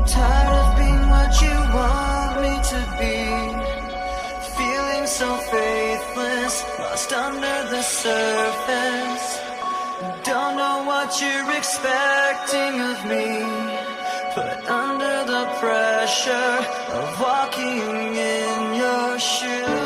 Tired of being what you want me to be, feeling so faithless, lost under the surface. Don't know what you're expecting of me, put under the pressure of walking in your shoes.